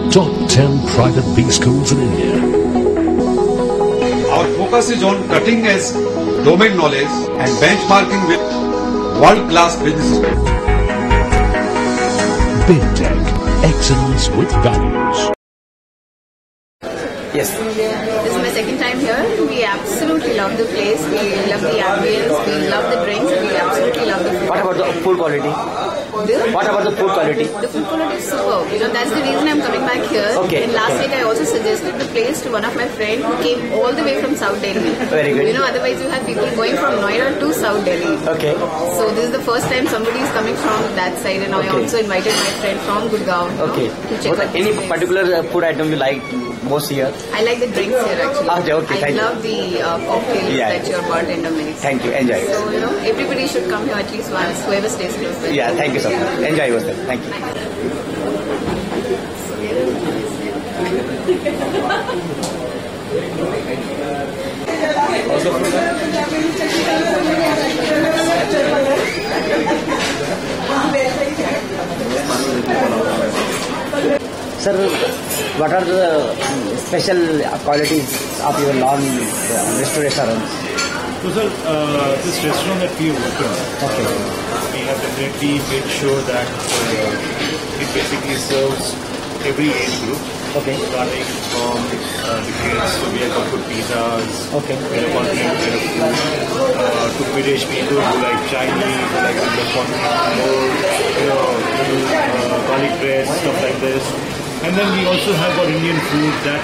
Top 10 private B schools in India. Our focus is on cutting edge domain knowledge and benchmarking with world-class businesses. BidTech, excellence with values. Yes. This is my second time here. We absolutely love the place. We love the ambience. We love the drinks. We absolutely love the food. What about the food quality? What about the food quality? The food quality is superb. That's the reason I'm coming back here. Okay. And last week I also suggested the place to one of my friends who came all the way from South Delhi. Very good. Otherwise you have people going from Noida to South Delhi. Okay. So this is the first time somebody is coming from that side, and I also invited my friend from Gurgaon. Okay. To check out Any this place. particular food item you like most here? I like the drinks here actually. Okay, I love the cocktails that your bartender makes. Thank you. Enjoy. So, everybody should come here at least once, whoever stays close by. Yeah, thank you so much. Enjoy yourself. Thank you. Sir, what are the special qualities of your restaurants? So, sir, this restaurant that we opened, we have definitely made sure that it basically serves every age group. Starting from the kids, so we have got good pizzas, we have continental kind of food, to British people who like Chinese, who like the continental food, garlic bread, stuff like this. And then we also have got Indian food that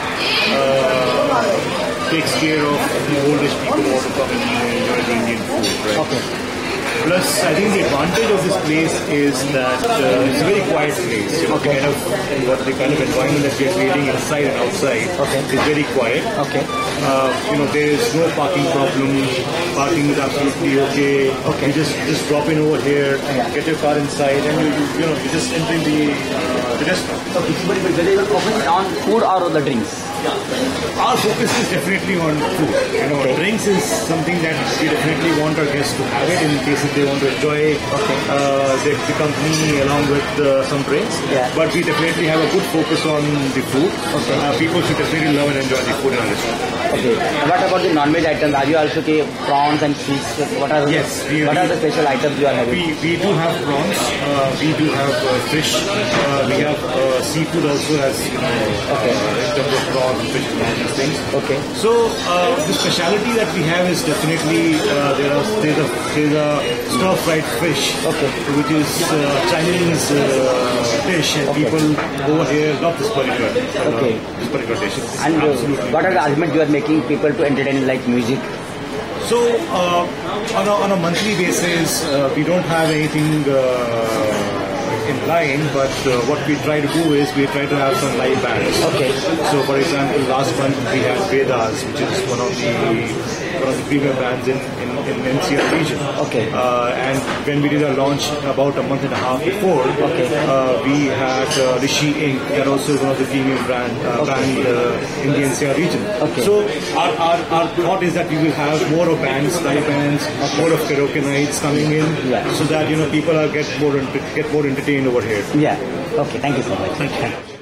takes care of the oldish people who want to come and enjoy the Indian food, right? Plus, I think the advantage of this place is that it's a very quiet place. The kind of environment that we are creating inside and outside is very quiet. There is no parking problem. Parking is absolutely okay. You just drop in over here, get your car inside, and you just entering the restaurant. But whether you are focusing on food or the drinks? Our focus is definitely on food. Drinks is something that we definitely want our guests to have it in case if they want to enjoy the company along with some drinks. But we definitely have a good focus on the food. People should definitely love and enjoy the food in our restaurant. What about the non-veg items? Are you also prawns and fish? What are the special items you are having? We do have prawns. We do have fish. We have seafood also as in terms of prawns and fish and all these things. So the speciality that we have is definitely there's a stir-fried fish, which is Chinese dish, and people over here love this particular dish. And what are the arguments you are making people to entertain, like music? So on a monthly basis, we don't have anything in line, but what we try to do is we try to have some live bands. So for example, last month we had Vedas, which is one of the premium bands in NCR region. And when we did our launch about a month and a half before, we had Rishi Inc. They're also one of the premium band in the NCR region. So our thought is that we will have more of bands, live bands, more of karaoke nights coming in, so that people get more entertained over here. Thank you so much.